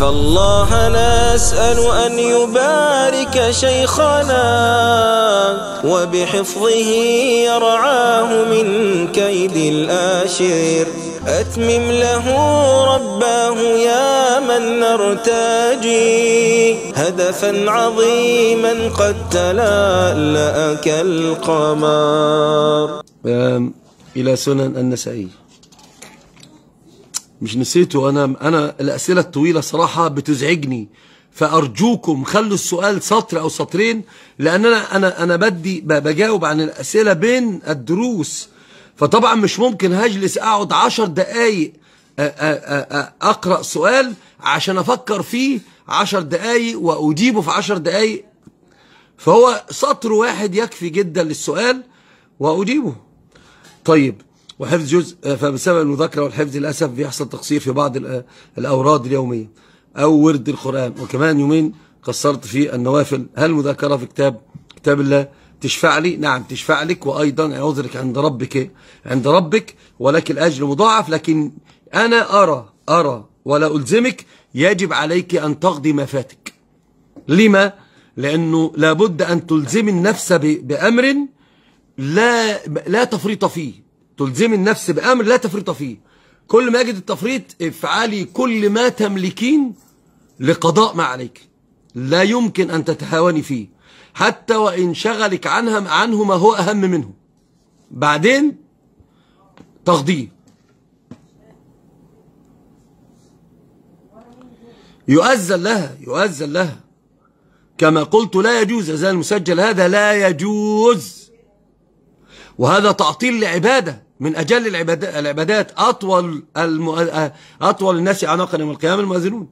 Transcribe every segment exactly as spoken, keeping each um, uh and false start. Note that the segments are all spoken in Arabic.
فالله نسأل أن يبارك شيخنا وبحفظه يرعاه من كيد الآشر. أتمم له رباه يا من نرتجي هدفا عظيما قد تلألأ كالقمر. إلى سنن النسائي. مش نسيته أنا أنا الأسئلة الطويلة صراحة بتزعجني، فأرجوكم خلوا السؤال سطر أو سطرين، لأن أنا أنا أنا بدي بجاوب عن الأسئلة بين الدروس، فطبعا مش ممكن هجلس أقعد عشر دقايق أقرأ سؤال عشان أفكر فيه عشر دقايق وأجيبه في عشر دقايق، فهو سطر واحد يكفي جدا للسؤال وأجيبه. طيب، وحفظ جزء، فبسبب المذاكرة والحفظ للأسف بيحصل تقصير في بعض الأوراد اليومية أو ورد القرآن، وكمان يومين قصرت في النوافل. هل المذاكرة في كتاب كتاب الله تشفع لي؟ نعم تشفع لك، وأيضا عذرك عند ربك عند ربك ولك الأجر مضاعف، لكن أنا أرى أرى ولا ألزمك، يجب عليك أن تقضي ما فاتك. لما؟ لأنه لابد أن تلزم النفس بأمر لا لا تفريط فيه، تلزم النفس بأمر لا تفريط فيه. كل ما يجد التفريط افعلي كل ما تملكين لقضاء ما عليك، لا يمكن أن تتهاوني فيه حتى وإن شغلك عنها عنه ما هو أهم منه، بعدين تقضيه. يؤذن لها يؤذن لها كما قلت، لا يجوز زي المسجل هذا، لا يجوز، وهذا تعطيل لعبادة من أجل العبادات. أطول الم... أطول الناس عناقا يوم القيامة المؤذنون.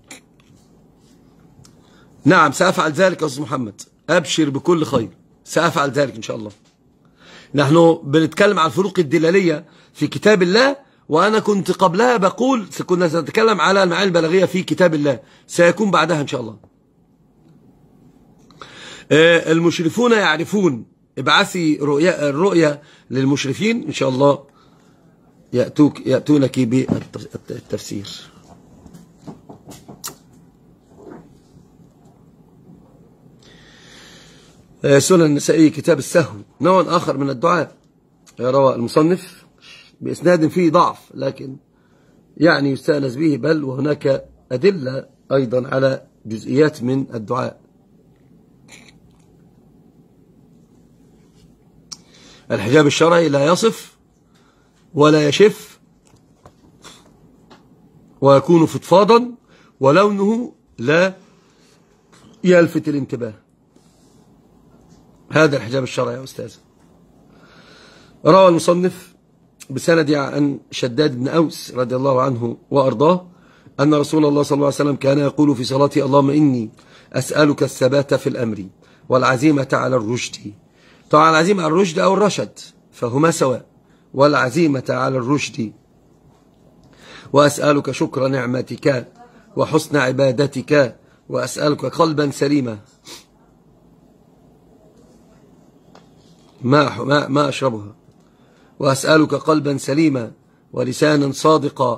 نعم سأفعل ذلك يا أستاذ محمد، أبشر بكل خير، سأفعل ذلك إن شاء الله. نحن بنتكلم عن الفروق الدلالية في كتاب الله، وأنا كنت قبلها بقول كنا سنتكلم على المعاني البلاغية في كتاب الله، سيكون بعدها إن شاء الله. المشرفون يعرفون، ابعثي رؤيا الرؤيا للمشرفين إن شاء الله يأتوك يأتونك بالتفسير. سنن النسائي كتاب السهو نوع آخر من الدعاء، روى المصنف بإسناد فيه ضعف، لكن يعني يستأنس به، بل وهناك أدلة أيضا على جزئيات من الدعاء. الحجاب الشرعي لا يصف ولا يشف، ويكون فضفاضا، ولونه لا يلفت الانتباه. هذا الحجاب الشرعي يا أستاذ. روى المصنف بسند عن شداد بن أوس رضي الله عنه وأرضاه أن رسول الله صلى الله عليه وسلم كان يقول في صلاته: اللهم إني أسألك الثبات في الأمر والعزيمة على الرشد. طبعا العزيمة على الرشد أو الرشد فهما سواء، والعزيمة على الرشد. وأسألك شكر نعمتك وحسن عبادتك، وأسألك قلبا سليما ما ما ما أشربها، وأسألك قلبا سليما ولسانا صادقا،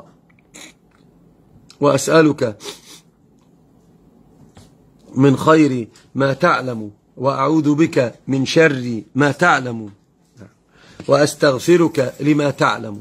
وأسألك من خير ما تعلم، وأعوذ بك من شر ما تعلم، وأستغفرك لما تعلم.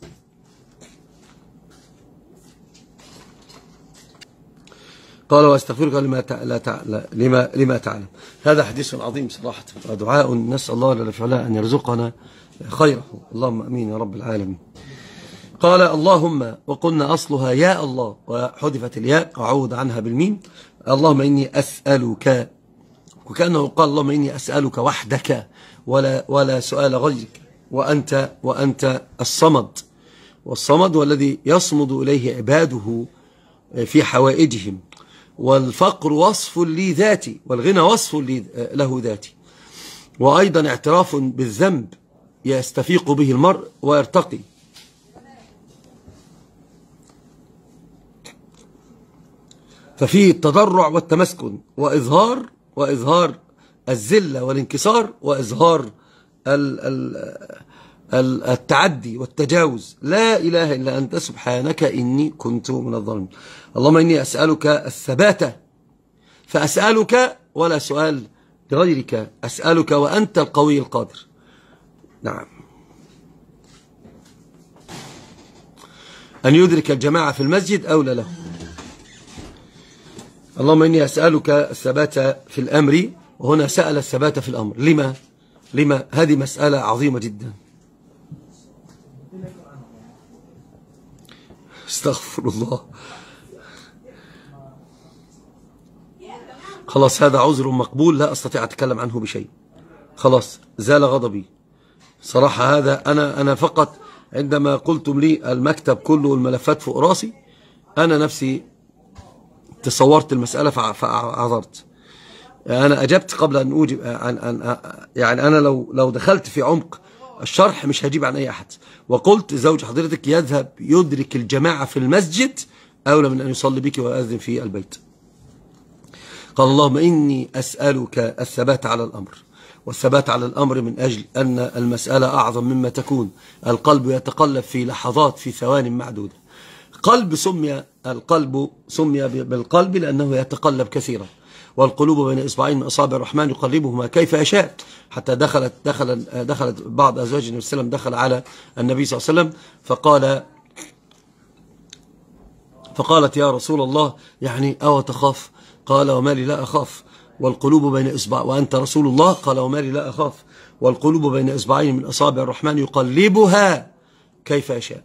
قال: وأستغفرك لما تعلم لما لما تعلم. هذا حديث عظيم صراحة، ودعاء نسأل الله جل وعلا أن يرزقنا خيره، اللهم أمين يا رب العالمين. قال: اللهم، وقلنا أصلها يا الله وحذفت الياء وعوض عنها بالميم. اللهم إني أسألك، وكأنه قال: اللهم إني أسألك وحدك ولا ولا سؤال غيرك، وأنت وأنت الصمد، والصمد والذي يصمد إليه عباده في حوائجهم، والفقر وصف لي ذاتي، والغنى وصف لي له ذاتي، وأيضا اعتراف بالذنب يستفيق به المرء ويرتقي. ففيه التضرع والتمسكن، وإظهار وإظهار الذلة والانكسار، وإظهار ال ال التعدي والتجاوز. لا إله إلا أنت سبحانك إني كنت من الظالمين. اللهم إني أسألك الثبات فأسألك ولا سؤال لغيرك، أسألك وأنت القوي القادر. نعم. أن يدرك الجماعة في المسجد أولى له. اللهم إني أسألك الثبات في الأمر، وهنا سأل الثبات في الأمر. لما؟ لما؟ هذه مسألة عظيمة جدا. استغفر الله. خلاص هذا عذر مقبول لا أستطيع أتكلم عنه بشيء. خلاص زال غضبي صراحة. هذا أنا أنا فقط عندما قلتم لي المكتب كله والملفات فوق راسي أنا نفسي تصورت المسألة فأعذرت. أنا أجبت قبل أن أوجب عن أن يعني أنا لو لو دخلت في عمق الشرح مش هجيب عن أي أحد. وقلت زوج حضرتك يذهب يدرك الجماعة في المسجد أولى من أن يصلي بك ويأذن في البيت. قال اللهم إني أسألك الثبات على الأمر، والثبات على الأمر من أجل أن المسألة أعظم مما تكون. القلب يتقلب في لحظات في ثوان معدودة. قلب سمي القلب سمي بالقلب لأنه يتقلب كثيرا، والقلوب بين إصبعين من أصابع الرحمن يقلبهما كيف يشاء. حتى دخلت دخل دخلت بعض أزواج النبي صلى الله عليه وسلم دخل على النبي صلى الله عليه وسلم فقال فقالت يا رسول الله يعني أو تخاف؟ قال وما لي لا أخاف والقلوب بين إصبع وأنت رسول الله. قال وما لي لا أخاف والقلوب بين إصبعين من أصابع الرحمن يقلبها كيف يشاء.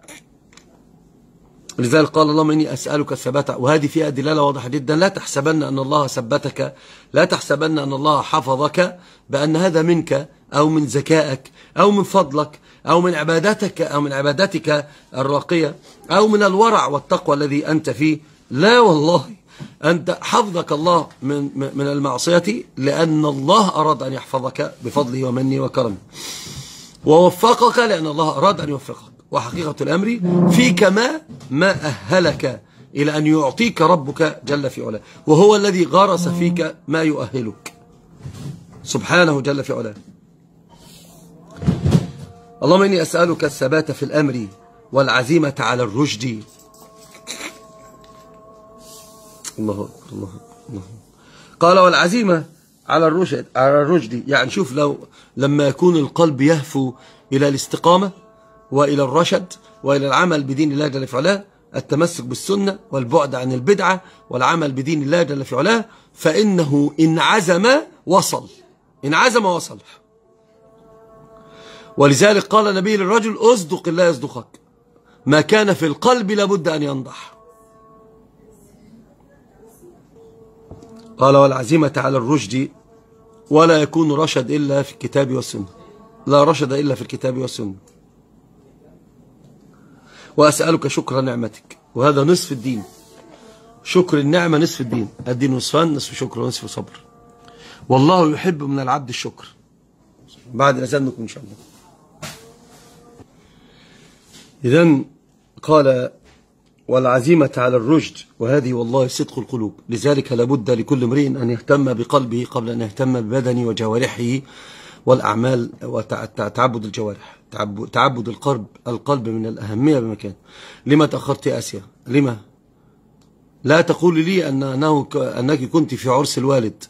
لذلك قال اللهم إني أسألك الثبات، وهذه فيها دلالة واضحة جدا. لا تحسبن أن الله ثبتك، لا تحسبن أن الله حفظك بأن هذا منك أو من ذكائك أو من فضلك أو من عباداتك أو من عباداتك الراقية أو من الورع والتقوى الذي أنت فيه. لا والله، أنت حفظك الله من من المعصية لأن الله أراد أن يحفظك بفضله ومنه وكرمه، ووفقك لأن الله أراد أن يوفقك. وحقيقة الأمر فيك ما ما أهلك إلى أن يعطيك ربك جل في علاه، وهو الذي غرس فيك ما يؤهلك سبحانه جل في علاه. اللهم إني أسألك الثبات في الأمر والعزيمة على الرشد. الله أكبر الله الله. قال والعزيمة على الرشد على الرشد يعني شوف، لو لما يكون القلب يهفو إلى الاستقامة وإلى الرشد وإلى العمل بدين الله جل في علاه، التمسك بالسنة والبعد عن البدعة والعمل بدين الله جل في علاه، فإنه إن عزم وصل، إن عزم وصل. ولذلك قال النبي للرجل أصدق الله يصدقك، ما كان في القلب لابد أن ينضح. قال والعزيمة على الرشد، ولا يكون رشد إلا في الكتاب والسنة، لا رشد إلا في الكتاب والسنة. وأسألك شكر نعمتك، وهذا نصف الدين. شكر النعمة نصف الدين، الدين نصفان، نصف شكر ونصف صبر. والله يحب من العبد الشكر. بعد أذنكم إن شاء الله. إذن قال والعزيمة على الرشد، وهذه والله صدق القلوب. لذلك لابد لكل امرئ أن يهتم بقلبه قبل أن يهتم ببدنه وجوارحه والأعمال وتعبد الجوارح. تعبد القلب القلب من الأهمية بمكان. لما تأخرت يا آسيا؟ لما؟ لا تقول لي أن أنه أنك كنت في عرس الوالد.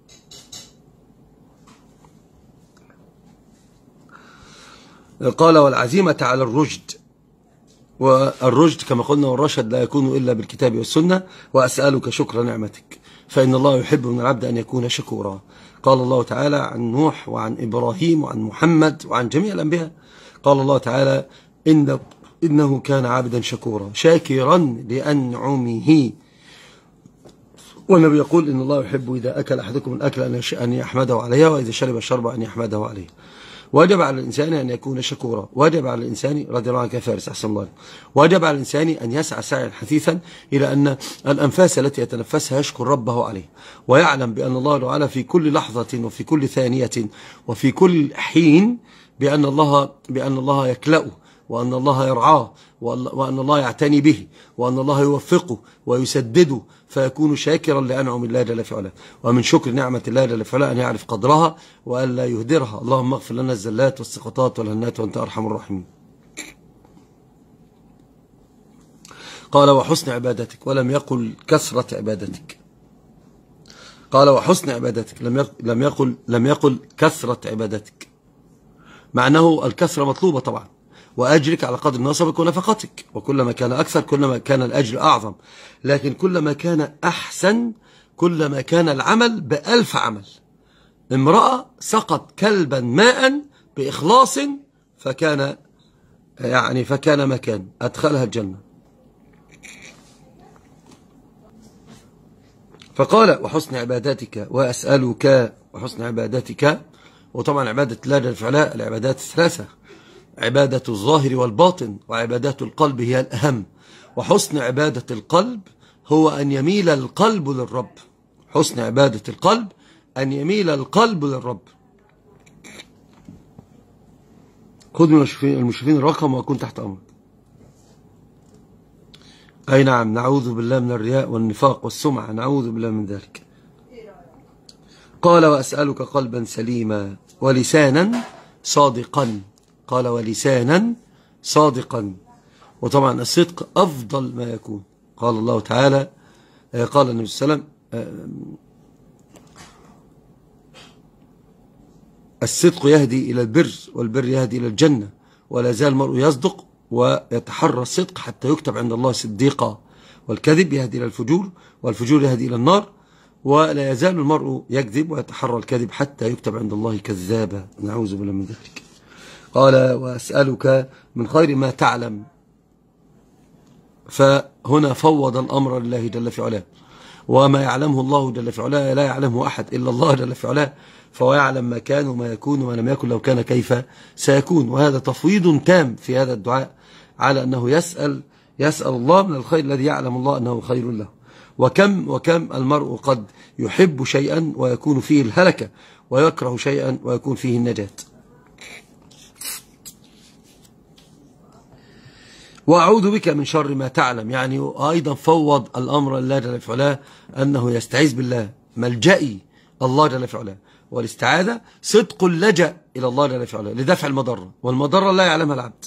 قال والعزيمة على الرشد، والرشد كما قلنا والرشد لا يكون إلا بالكتاب والسنة. وأسألك شكر نعمتك، فإن الله يحب من العبد أن يكون شكورا. قال الله تعالى عن نوح وعن إبراهيم وعن محمد وعن جميع الأنبياء، قال الله تعالى إن إنه كان عبدا شكورا شاكرا لأنعمه. والنبي يقول إن الله يحب إذا أكل أحدكم الأكل أن يحمده عليها، وإذا شرب الشرب أن يحمده عليه. وجب على الإنسان أن يكون شكورا، وجب على الإنسان رضي الله عنك فارس أحسن الله، وجب على الإنسان أن يسعى سعيا حثيثا إلى أن الأنفاس التي يتنفسها يشكر ربه عليه، ويعلم بأن الله تعالى في كل لحظة وفي كل ثانية وفي كل حين بأن الله بأن الله يكلأه وأن الله يرعاه، وأن الله يعتني به، وأن الله يوفقه ويسدده، فيكون شاكرا لأنعم الله جل في علاه. ومن شكر نعمة الله جل في علاه أن يعرف قدرها وأن لا يهدرها. اللهم اغفر لنا الزلات والسقطات والهنات وأنت أرحم الراحمين. قال وحسن عبادتك، ولم يقل كثرة عبادتك. قال وحسن عبادتك، لم يقل لم يقل كثرة عبادتك، معناه الكثرة مطلوبة طبعا، وأجرك على قدر نصبك ونفقتك، وكلما كان أكثر كلما كان الأجر أعظم، لكن كلما كان أحسن كلما كان العمل بألف عمل. امرأة سقط كلبا ماء بإخلاص فكان يعني فكان مكان أدخلها الجنة. فقال وحسن عبادتك وأسألك، وحسن عبادتك، وطبعا عبادة الله جل في علاه العبادات الثلاثة، عبادة الظاهر والباطن، وعبادات القلب هي الأهم. وحسن عبادة القلب هو أن يميل القلب للرب. حسن عبادة القلب أن يميل القلب للرب. خذ من المشرفين الرقم وأكون تحت أمرك. أي نعم، نعوذ بالله من الرياء والنفاق والسمعة، نعوذ بالله من ذلك. قال وأسألك قلبا سليما ولسانا صادقا. قال ولسانا صادقا، وطبعا الصدق أفضل ما يكون. قال الله تعالى، قال النبي صلى الله عليه وسلم الصدق يهدي إلى البر والبر يهدي إلى الجنة، ولا زال المرء يصدق ويتحرى الصدق حتى يكتب عند الله صديقا، والكذب يهدي إلى الفجور والفجور يهدي إلى النار، ولا يزال المرء يكذب ويتحرى الكذب حتى يكتب عند الله كذابا، نعوذ بالله من ذلك. قال وأسألك من خير ما تعلم، فهنا فوض الأمر لله جل في علاه، وما يعلمه الله جل في علاه لا يعلمه أحد إلا الله جل في علاه، فهو يعلم ما كان وما يكون وما لم يكن لو كان كيف سيكون. وهذا تفويض تام في هذا الدعاء على أنه يسأل يسأل الله من الخير الذي يعلم الله أنه خير له. وكم وكم المرء قد يحب شيئا ويكون فيه الهلكة، ويكره شيئا ويكون فيه النجاة. وأعوذ بك من شر ما تعلم، يعني أيضا فوض الأمر لله جل في علاه أنه يستعيذ بالله، ملجئي الله جل في علاه، والاستعاذة صدق اللجأ إلى الله جل في علاه لدفع المضرة، والمضرة لا يعلمها العبد.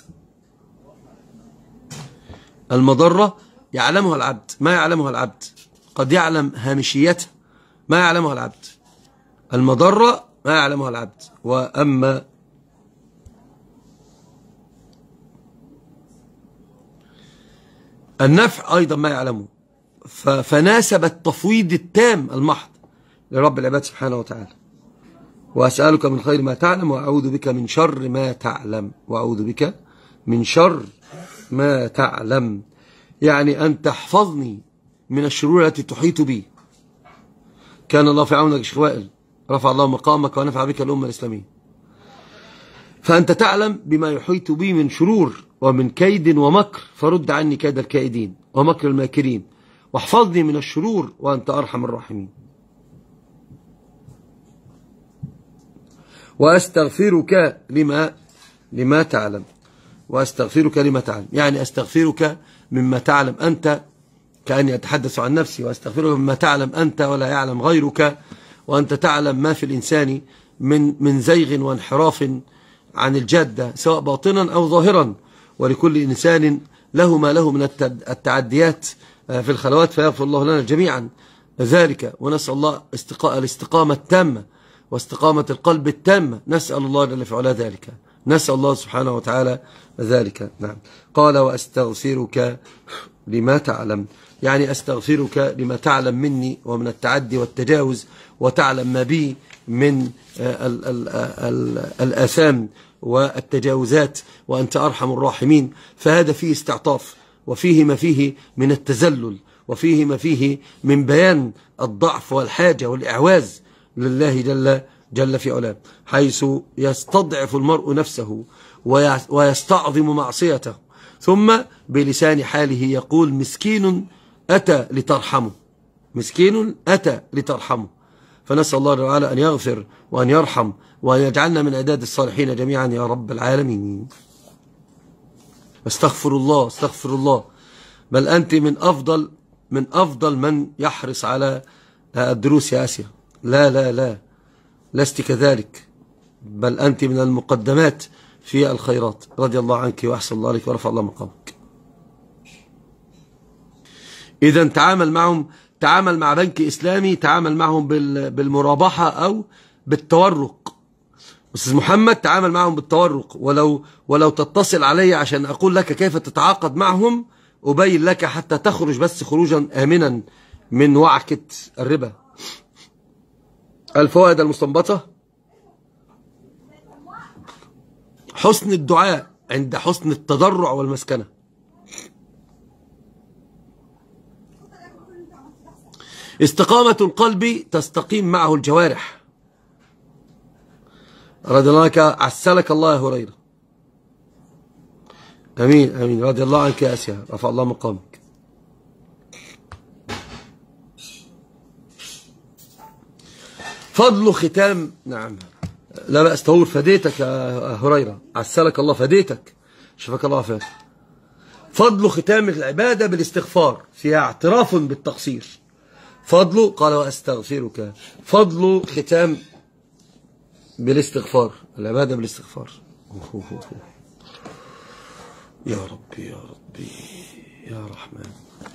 المضرة يعلمها العبد، ما يعلمها العبد، قد يعلم هامشيتها، ما يعلمها العبد. المضرة ما يعلمها العبد، وأما النفع أيضا ما يعلمه. فناسب التفويض التام المحض لرب العباد سبحانه وتعالى. وأسألك من خير ما تعلم وأعوذ بك من شر ما تعلم. وأعوذ بك من شر ما تعلم، يعني أن تحفظني من الشرور التي تحيط بي. كان الله في عونك شيخ وائل، رفع الله مقامك ونفع بك الأمة الإسلامية. فأنت تعلم بما يحيط بي من شرور ومن كيد ومكر، فرد عني كيد الكائدين ومكر الماكرين، واحفظني من الشرور وأنت أرحم الراحمين. وأستغفرك لما لما تعلم. وأستغفرك لما تعلم، يعني أستغفرك مما تعلم أنت، كأني أتحدث عن نفسي. وأستغفرك مما تعلم أنت ولا يعلم غيرك، وأنت تعلم ما في الإنسان من من زيغ وانحراف عن الجادة، سواء باطنا أو ظاهرا، ولكل إنسان له ما له من التعديات في الخلوات، فيغفر الله لنا جميعا ذلك. ونسأل الله الاستقامة التامة واستقامة القلب التامة، نسأل الله جل في علاه ذلك، نسأل الله سبحانه وتعالى ذلك. نعم. قال وأستغفرك لما تعلم، يعني أستغفرك لما تعلم مني ومن التعدي والتجاوز، وتعلم ما بي من ال ال ال الآثام والتجاوزات، وأنت أرحم الراحمين. فهذا فيه استعطاف، وفيه ما فيه من التذلل، وفيه ما فيه من بيان الضعف والحاجة والإعواز لله جل جل في علاه، حيث يستضعف المرء نفسه ويستعظم معصيته، ثم بلسان حاله يقول مسكين أتى لترحمه، مسكين أتى لترحمه. فنسأل الله تعالى أن يغفر وأن يرحم وأن يجعلنا من عداد الصالحين جميعا يا رب العالمين. استغفر الله استغفر الله. بل أنت من أفضل من أفضل من يحرص على الدروس يا آسيا. لا لا لا لست كذلك، بل أنت من المقدمات في الخيرات. رضي الله عنك وأحسن الله عليك ورفع الله مقامك. إذا تعامل معهم، تعامل مع بنك إسلامي، تعامل معهم بالمرابحة أو بالتورق. أستاذ محمد تعامل معهم بالتورق، ولو ولو تتصل علي عشان أقول لك كيف تتعاقد معهم أبين لك حتى تخرج بس خروجا آمنا من وعكة الربا. الفوائد المستنبطة: حسن الدعاء عند حسن التضرع والمسكنة. استقامة القلب تستقيم معه الجوارح. رضي الله عنك عسلك الله يا هريرة. امين امين. رضي الله عنك يا اسيا رفع الله مقامك. فضل ختام، نعم لا بأس طهور، فديتك يا هريرة عسلك الله، فديتك شفاك الله عافاك. فضل ختام العبادة بالاستغفار، فيها اعتراف بالتقصير. فضل قال واستغفرك، فضل ختام بالاستغفار، العبادة بالاستغفار. يا ربي يا ربي يا رحمن.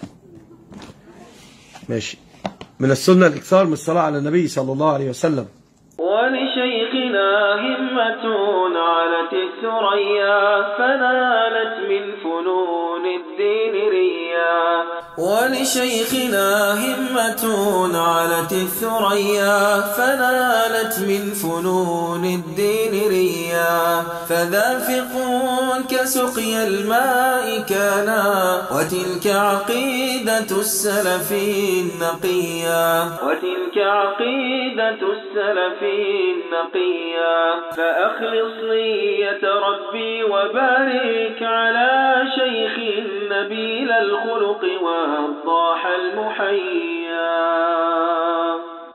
ماشي. من السنة الإكثار من الصلاة على النبي صلى الله عليه وسلم. ولشيخنا همة علت الثريا فنالت من فنون الدين ريا. ولشيخنا همة علت الثريا فنالت من فنون الدين ريا. فذا فقه كسقي الماء كانا وتلك عقيدة السلف النقيا. وتلك عقيدة السلف النقيا. فأخلص نية ربي وبارك على شيخ نبيل الخلق والضاح المحيا.